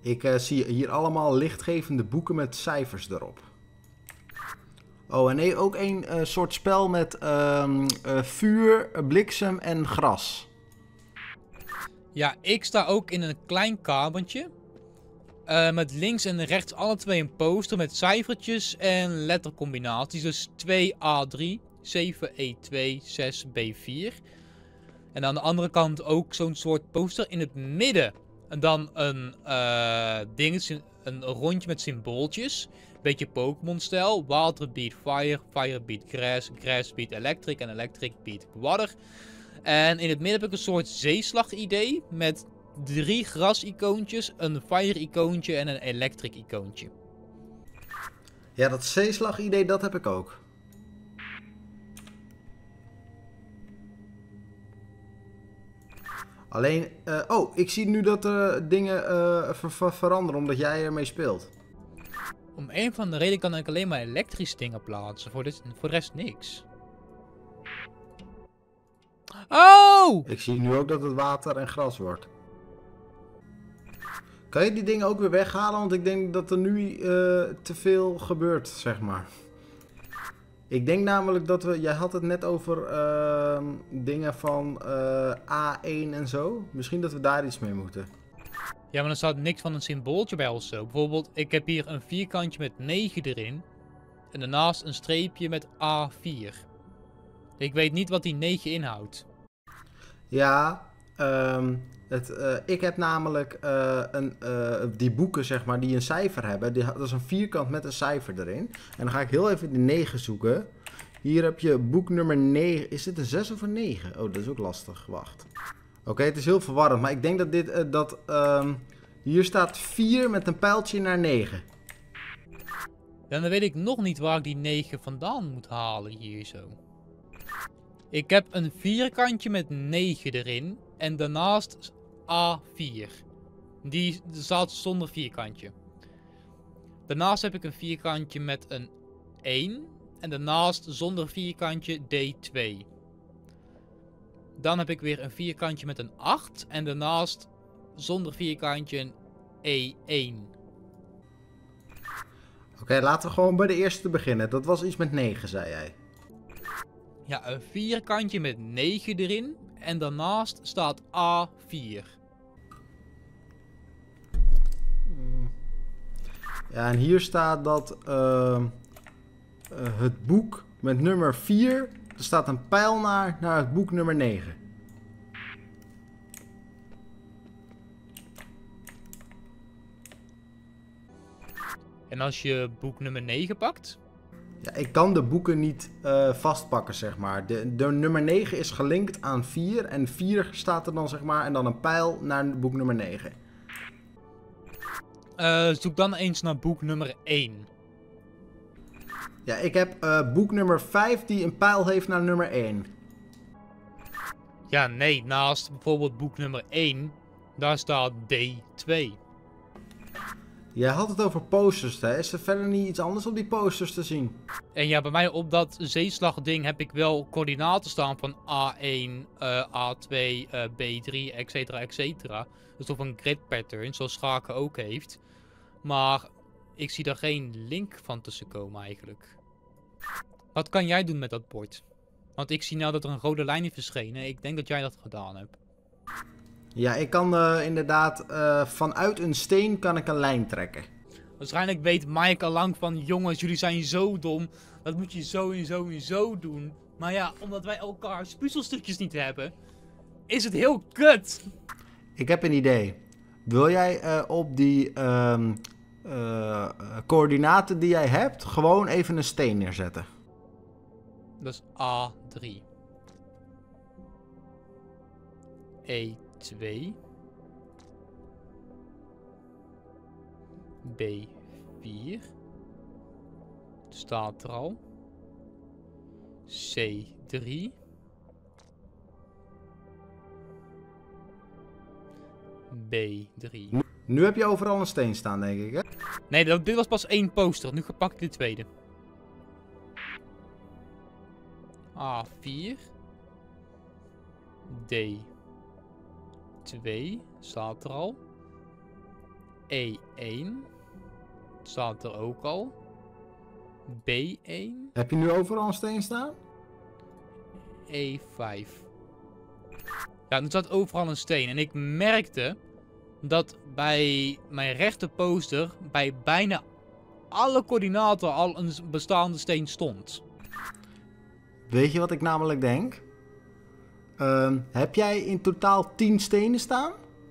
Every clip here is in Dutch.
Ik zie hier allemaal lichtgevende boeken met cijfers erop. Oh, en nee, ook een soort spel met vuur, bliksem en gras. Ja, ik sta ook in een klein kamertje. Met links en rechts alle twee een poster met cijfertjes en lettercombinaties. Dus 2A3, 7E2, 6B4. En aan de andere kant ook zo'n soort poster in het midden. En dan een dingetje, een rondje met symbooltjes. Beetje Pokémon-stijl. Water beat fire, fire beat grass, grass beat electric en electric beat water. En in het midden heb ik een soort zeeslag-idee met 3 gras-icoontjes, een fire-icoontje en een electric-icoontje. Ja, dat zeeslag-idee, dat heb ik ook. Alleen, oh, ik zie nu dat dingen veranderen omdat jij ermee speelt. Om een van de reden kan ik alleen maar elektrische dingen plaatsen, voor de rest niks. Oh! Ik zie nu ook dat het water en gras wordt. Kan je die dingen ook weer weghalen? Want ik denk dat er nu te veel gebeurt, zeg maar. Ik denk namelijk dat we... Jij had het net over dingen van A1 en zo. Misschien dat we daar iets mee moeten. Ja, maar er staat niks van een symbooltje bij of zo. Bijvoorbeeld, ik heb hier een vierkantje met 9 erin. En daarnaast een streepje met A4. Ik weet niet wat die 9 inhoudt. Ja, ik heb namelijk die boeken, zeg maar, die een cijfer hebben. Dat is een vierkant met een cijfer erin. En dan ga ik heel even de 9 zoeken. Hier heb je boek nummer 9. Is dit een 6 of een 9? Oh, dat is ook lastig. Wacht. Oké, het is heel verwarrend. Maar ik denk dat dit... hier staat 4 met een pijltje naar 9. Ja, dan weet ik nog niet waar ik die 9 vandaan moet halen hier zo. Ik heb een vierkantje met 9 erin. En daarnaast A4. Die staat zonder vierkantje. Daarnaast heb ik een vierkantje met een 1. En daarnaast zonder vierkantje D2. Dan heb ik weer een vierkantje met een 8. En daarnaast zonder vierkantje een E1. Oké, laten we gewoon bij de eerste beginnen. Dat was iets met 9, zei jij. Ja, een vierkantje met 9 erin. En daarnaast staat A4. Ja, en hier staat dat het boek met nummer 4, er staat een pijl naar het boek nummer 9. En als je boek nummer 9 pakt? Ja, ik kan de boeken niet vastpakken, zeg maar. De nummer 9 is gelinkt aan 4 en 4 staat er dan, zeg maar, en dan een pijl naar boek nummer 9. Zoek dan eens naar boek nummer 1. Ja, ik heb boek nummer 5 die een pijl heeft naar nummer 1. Ja, nee, naast bijvoorbeeld boek nummer 1, daar staat D2. Jij had het over posters, hè? Is er verder niet iets anders op die posters te zien? En ja, bij mij op dat zeeslagding heb ik wel coördinaten staan van A1, A2, B3, etc. Dus of een grid pattern, zoals Schaken ook heeft. Maar ik zie daar geen link van tussen komen eigenlijk. Wat kan jij doen met dat bord? Want ik zie nou dat er een rode lijn is verschenen. Ik denk dat jij dat gedaan hebt. Ja, ik kan inderdaad vanuit een steen kan ik een lijn trekken. Waarschijnlijk weet Mike al lang van... Jongens, jullie zijn zo dom. Dat moet je zo en zo en zo doen. Maar ja, omdat wij elkaars puzzelstukjes niet hebben... is het heel kut. Ik heb een idee. Wil jij op die coördinaten die jij hebt... gewoon even een steen neerzetten? Dat is A3. E2. B4. Staat er al. C3. B3. Nu heb je overal een steen staan, denk ik, hè? Nee, dit was pas 1 poster. Nu gepakt ik de tweede. A4. D2 staat er al. E1. Staat er ook al. B1. Heb je nu overal een steen staan? E5. Ja, nu staat overal een steen. En ik merkte dat bij mijn rechter poster bij bijna alle coördinaten al een bestaande steen stond. Weet je wat ik namelijk denk? Heb jij in totaal 10 stenen staan?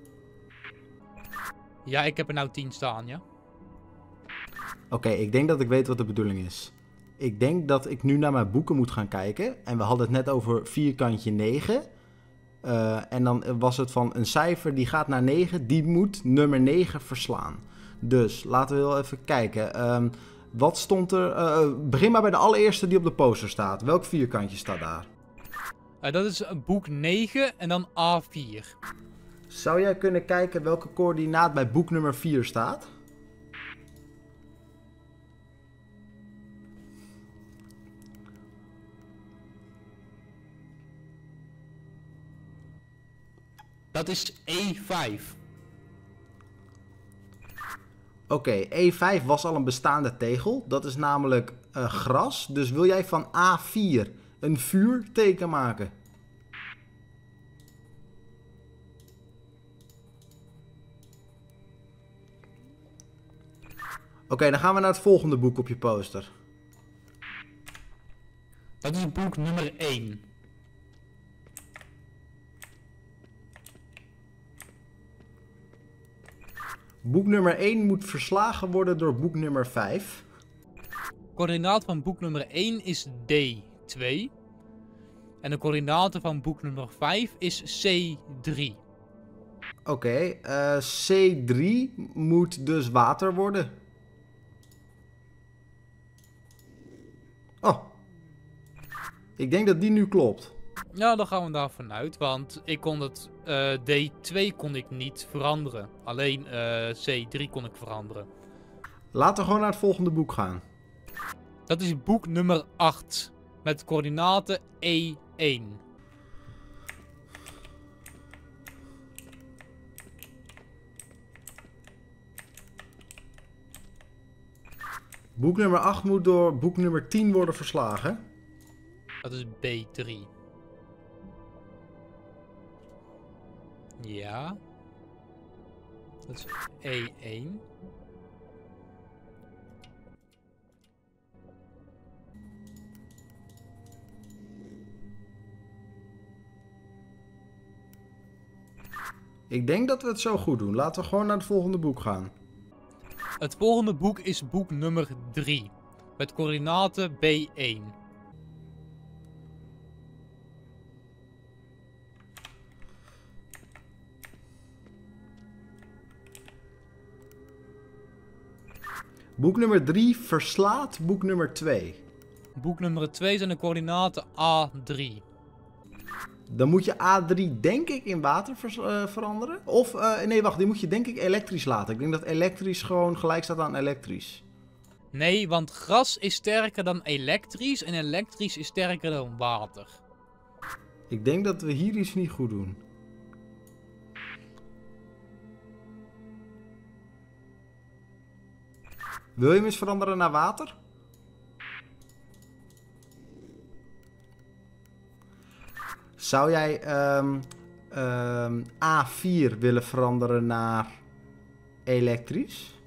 Ja, ik heb er nou 10 staan, ja. Oké, ik denk dat ik weet wat de bedoeling is. Ik denk dat ik nu naar mijn boeken moet gaan kijken. En we hadden het net over vierkantje 9. En dan was het van een cijfer die gaat naar 9. Die moet nummer 9 verslaan. Dus laten we wel even kijken. Wat stond er? Begin maar bij de allereerste die op de poster staat. Welk vierkantje staat daar? Dat is boek 9 en dan A4. Zou jij kunnen kijken welke coördinaat bij boek nummer 4 staat? Dat is E5. Oké, E5 was al een bestaande tegel. Dat is namelijk gras. Dus wil jij van A4 een vuurteken maken? Oké, dan gaan we naar het volgende boek op je poster. Dat is boek nummer 1. Boek nummer 1 moet verslagen worden door boek nummer 5. Coördinaat van boek nummer 1 is D2. En de coördinaten van boek nummer 5 is C3. Oké, C3 moet dus water worden. Oh. Ik denk dat die nu klopt. Ja, dan gaan we daar vanuit, want ik kon het D2 kon ik niet veranderen. Alleen C3 kon ik veranderen. Laten we gewoon naar het volgende boek gaan. Dat is boek nummer 8 met coördinaten E1. Boek nummer 8 moet door boek nummer 10 worden verslagen. Dat is B3. Ja. Dat is E1. Ik denk dat we het zo goed doen. Laten we gewoon naar het volgende boek gaan. Het volgende boek is boek nummer 3. Met coördinaten B1. Boek nummer 3 verslaat boek nummer 2. Boek nummer 2 zijn de coördinaten A3. Dan moet je A3 denk ik in water veranderen. Of, nee wacht, die moet je denk ik elektrisch laten. Ik denk dat elektrisch gewoon gelijk staat aan elektrisch. Nee, want gras is sterker dan elektrisch en elektrisch is sterker dan water. Ik denk dat we hier iets niet goed doen. Wil je hem eens veranderen naar water? Zou jij A4 willen veranderen naar elektrisch?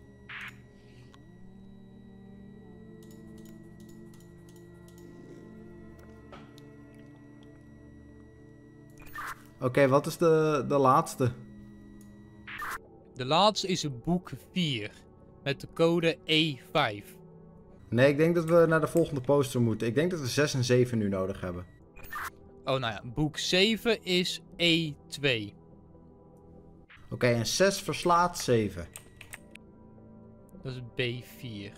Oké, wat is de laatste? De laatste is boek 4 met de code E5. Nee, ik denk dat we naar de volgende poster moeten. Ik denk dat we 6 en 7 nu nodig hebben. Oh, nou ja, boek 7 is E2. Oké, en 6 verslaat 7. Dat is B4.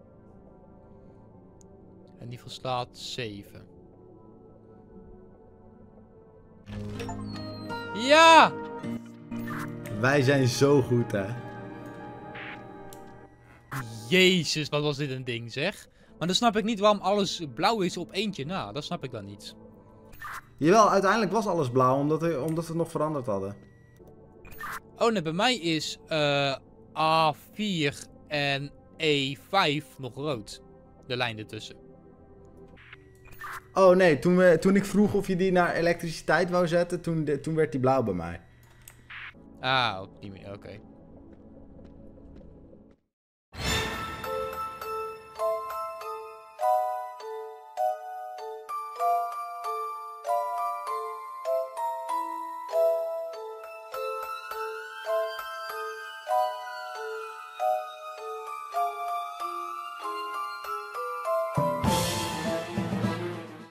En die verslaat 7. Ja! Wij zijn zo goed, hè? Jezus, wat was dit een ding, zeg. Maar dan snap ik niet waarom alles blauw is op eentje na. Dat snap ik dan niet. Jawel, uiteindelijk was alles blauw, omdat we het nog veranderd hadden. Oh nee, bij mij is A4 en E5 nog rood. De lijn ertussen. Oh nee, toen ik vroeg of je die naar elektriciteit wou zetten, toen werd die blauw bij mij. Ah, op die manier, oké.